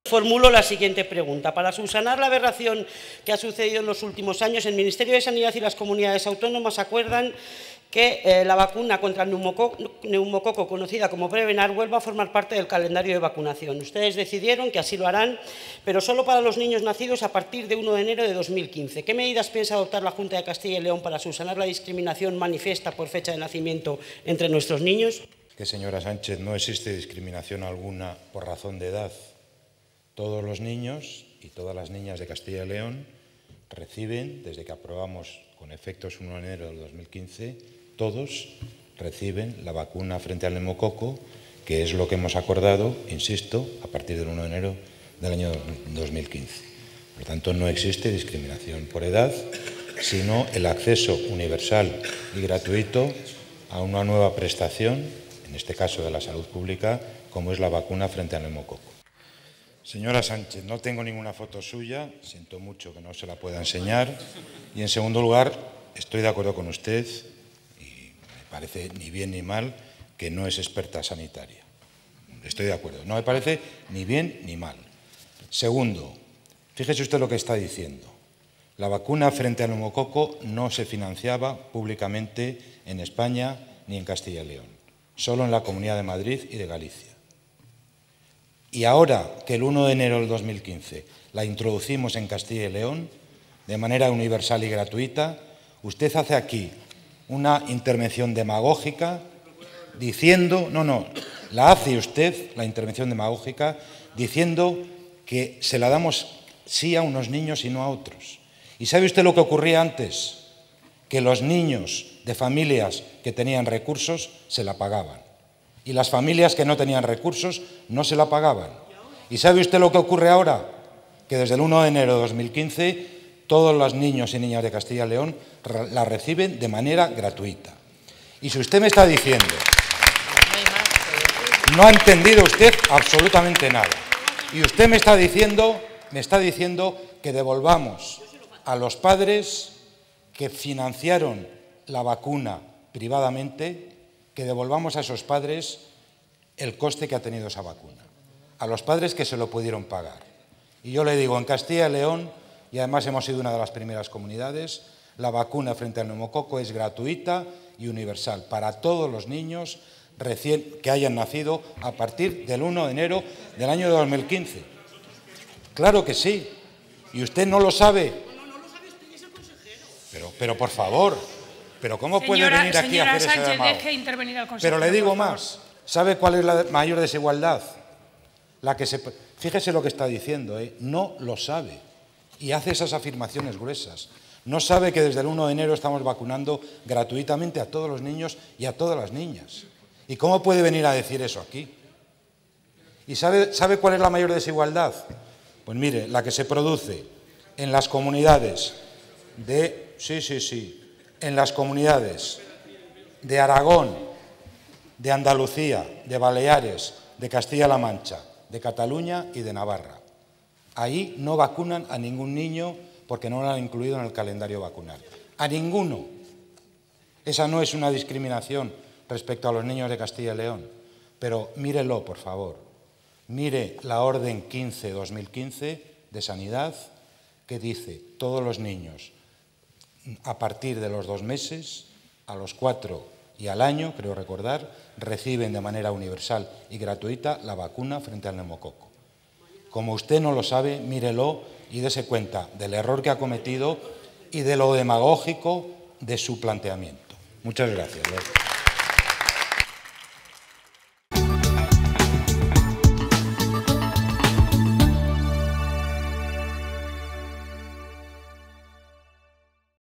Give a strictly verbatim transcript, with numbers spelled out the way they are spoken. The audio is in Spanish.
Formulo la siguiente pregunta. Para subsanar la aberración que ha sucedido en los últimos años, el Ministerio de Sanidad y las comunidades autónomas acuerdan que eh, la vacuna contra el neumococo, neumococo, conocida como Prevenar, vuelva a formar parte del calendario de vacunación. Ustedes decidieron que así lo harán, pero solo para los niños nacidos a partir de uno de enero de dos mil quince. ¿Qué medidas piensa adoptar la Junta de Castilla y León para subsanar la discriminación manifiesta por fecha de nacimiento entre nuestros niños? Que, señora Sánchez, no existe discriminación alguna por razón de edad. Todos los niños y todas las niñas de Castilla y León reciben, desde que aprobamos con efectos uno de enero del dos mil quince, todos reciben la vacuna frente al neumococo, que es lo que hemos acordado, insisto, a partir del uno de enero del año dos mil quince. Por tanto, no existe discriminación por edad, sino el acceso universal y gratuito a una nueva prestación, en este caso de la salud pública, como es la vacuna frente al neumococo. Señora Sánchez, no tengo ninguna foto suya, siento mucho que no se la pueda enseñar. Y, en segundo lugar, estoy de acuerdo con usted, y me parece ni bien ni mal, que no es experta sanitaria. Estoy de acuerdo, no me parece ni bien ni mal. Segundo, fíjese usted lo que está diciendo. La vacuna frente al neumococo no se financiaba públicamente en España ni en Castilla y León, solo en la Comunidad de Madrid y de Galicia. Y ahora que el uno de enero del dos mil quince la introducimos en Castilla y León de manera universal y gratuita, usted hace aquí una intervención demagógica diciendo, no, no, la hace usted, la intervención demagógica, diciendo que se la damos sí a unos niños y no a otros. ¿Y sabe usted lo que ocurría antes? Que los niños de familias que tenían recursos se la pagaban. Y las familias que no tenían recursos no se la pagaban. ¿Y sabe usted lo que ocurre ahora? Que desde el uno de enero de dos mil quince todos los niños y niñas de Castilla y León la reciben de manera gratuita. Y si usted me está diciendo, no ha entendido usted absolutamente nada. Y usted me está diciendo, me está diciendo que devolvamos a los padres que financiaron la vacuna privadamente, que devolvamos a esos padres el coste que ha tenido esa vacuna, a los padres que se lo pudieron pagar. Y yo le digo, en Castilla y León, y además hemos sido una de las primeras comunidades, la vacuna frente al neumococo es gratuita y universal para todos los niños recién que hayan nacido a partir del uno de enero del año dos mil quince. Claro que sí. ¿Y usted no lo sabe? Pero, pero por favor... Pero ¿cómo puede señora, venir aquí a hacer Sánchez, ese llamado? deje intervenir al consejero. Pero le digo más. ¿Sabe cuál es la mayor desigualdad? La que se, fíjese lo que está diciendo, ¿eh? No lo sabe. Y hace esas afirmaciones gruesas. No sabe que desde el uno de enero estamos vacunando gratuitamente a todos los niños y a todas las niñas. ¿Y cómo puede venir a decir eso aquí? ¿Y sabe, sabe cuál es la mayor desigualdad? Pues mire, la que se produce en las comunidades de... Sí, sí, sí. En las comunidades de Aragón, de Andalucía, de Baleares, de Castilla-La Mancha, de Cataluña y de Navarra. Ahí no vacunan a ningún niño porque no lo han incluido en el calendario vacunal. A ninguno. Esa no es una discriminación respecto a los niños de Castilla y León. Pero mírelo, por favor. Mire la orden quince barra dos mil quince de Sanidad que dice todos los niños a partir de los dos meses, a los cuatro y al año, creo recordar, reciben de manera universal y gratuita la vacuna frente al neumococo. Como usted no lo sabe, mírelo y dése cuenta del error que ha cometido y de lo demagógico de su planteamiento. Muchas gracias.